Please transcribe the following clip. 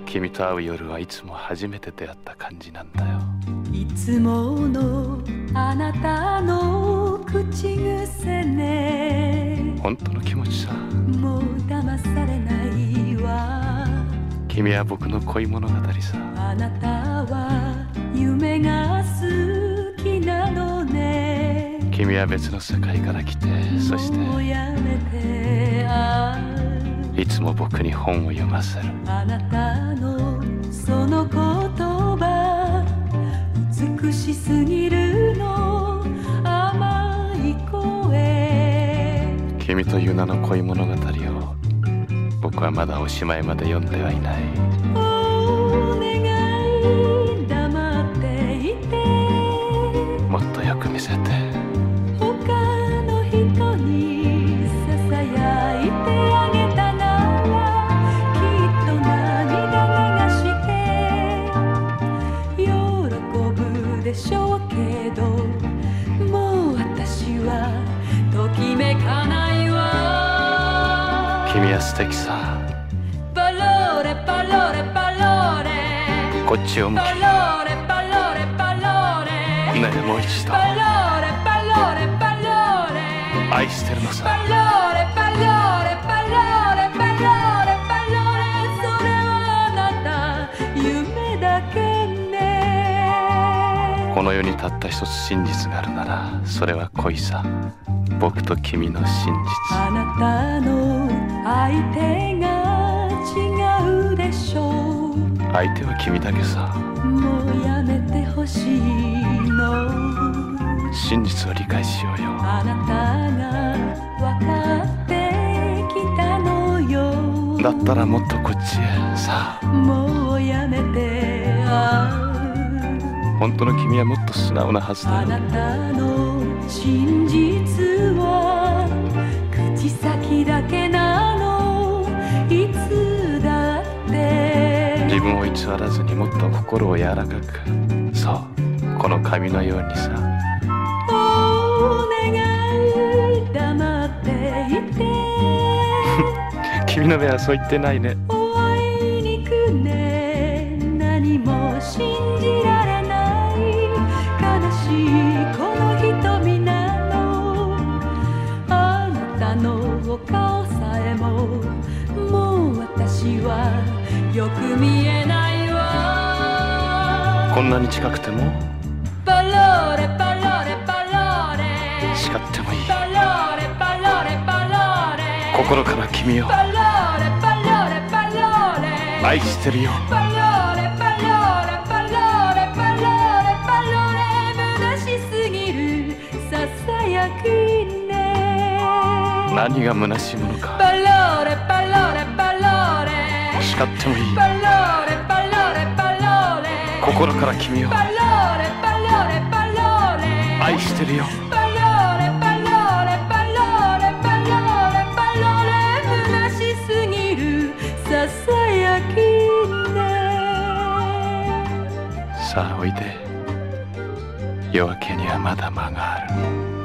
君と会う夜はいつも初めて出会った感じなんだよ。 いつものあなたの口癖ね。 本当の気持ちさ。 もう騙されないわ。 君は僕の恋物語さ。 あなたは夢が好きなのね。 君は別の世界から来て、そしてもうやめて。 いつも僕に本を読ませる。 あなたのその言葉美しすぎるの。甘い声。 君という名の恋物語を僕はまだおしまいまで読んではいない。 お願い黙っていて。 もっとよく見せて。 他の人にささやいてあげたならきっと涙流して喜ぶでしょうけど、もう私はときめかないわ。 君は素敵さ。 パローレパローレパローレ。 こっちを向き。 パローレパローレパローレ。 ねえもう一度。 パローレパローレパローレ。 愛してるのさ。 パローレパローレパローレパローレパローレ。それはあなた夢だけね。 この世にたった一つ真実があるならそれは恋さ。僕と君の真実。 あなたの相手が違うでしょう。 相手は君だけさ。 もうやめてほしいの。 真実を理解しようよ。 あなたが分かってきたのよ。 だったらもっとこっちへさあ。 もうやめて。 本当の君はもっと素直なはずだよ。 あなたの真実は口先だけなの。いつだって自分を偽らずにもっと心を柔らかく。そうこの紙のようにさ。 お願い黙っていて。 君の目はそう言ってないね。 お会いにくね。何も信じられない悲しいこの瞳なの。あなたのお顔さえももう私はよく見えないわ。 こんなに近くてもパローレパローレパローレ。 叱ってもいい。 パローレパローレパローレ。 心から君をパローレパローレパローレ。 愛してるよ。 パローレパローレパローレパローレパローレ。虚しすぎるささやきね。 何が虚しいものか。 パローレパローレパローレ。 叱ってもいい。 パローレパローレパローレ。 心から君をパローレパローレパローレ。 愛してるよ。 パローレパローレパローレパローレパローレ。虚しすぎるささやきね。 さあおいで。夜明けにはまだ間がある。